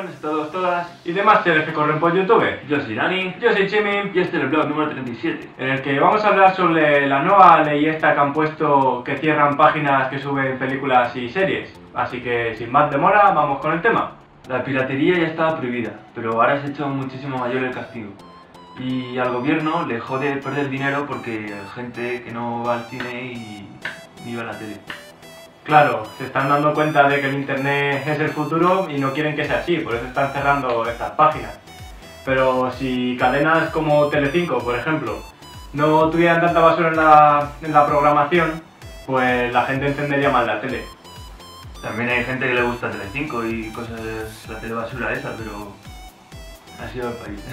buenas a todos, todas y demás seres que corren por YouTube. Yo soy Dani, Yo soy Chimi, y este es el blog número 37, en el que vamos a hablar sobre la nueva ley esta que han puesto que cierran páginas que suben películas y series. Así que sin más demora, vamos con el tema. La piratería ya estaba prohibida, pero ahora se ha hecho muchísimo mayor el castigo. Y al gobierno le jode perder dinero porque hay gente que no va al cine y ni va a la tele. Claro, se están dando cuenta de que el internet es el futuro y no quieren que sea así, por eso están cerrando estas páginas. Pero si cadenas como Telecinco, por ejemplo, no tuvieran tanta basura en la programación, pues la gente encendería más la tele. También hay gente que le gusta Telecinco y cosas, la telebasura esa, pero ha sido el país.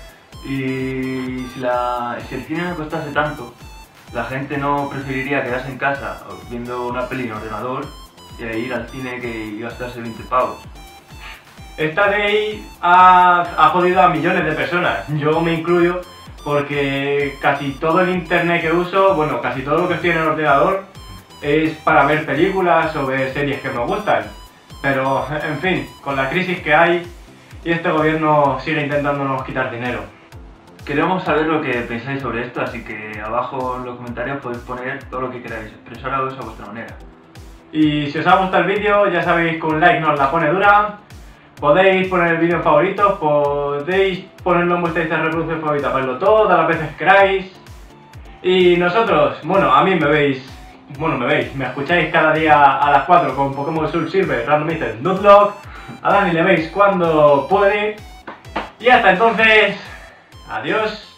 Y si el cine no costase tanto, la gente no preferiría quedarse en casa viendo una peli en ordenador y ir al cine que gastarse 20 pavos. Esta ley ha jodido a millones de personas, yo me incluyo, porque casi todo el internet que uso, bueno, casi todo lo que estoy en el ordenador es para ver películas o ver series que me gustan. Pero, en fin, con la crisis que hay y este gobierno sigue intentándonos quitar dinero. Queremos saber lo que pensáis sobre esto, así que abajo en los comentarios podéis poner todo lo que queráis, expresaros a vuestra manera. Y si os ha gustado el vídeo, ya sabéis que un like nos la pone dura. Podéis poner el vídeo en favoritos, podéis ponerlo en vuestra lista de reproducción favorita, verlo todas las veces que queráis. Y nosotros, bueno, a mí me escucháis cada día a las 4 con Pokémon Soul Silver, Randomizer, Nuzlocke. A Dani le veis cuando puede. Y hasta entonces, adiós.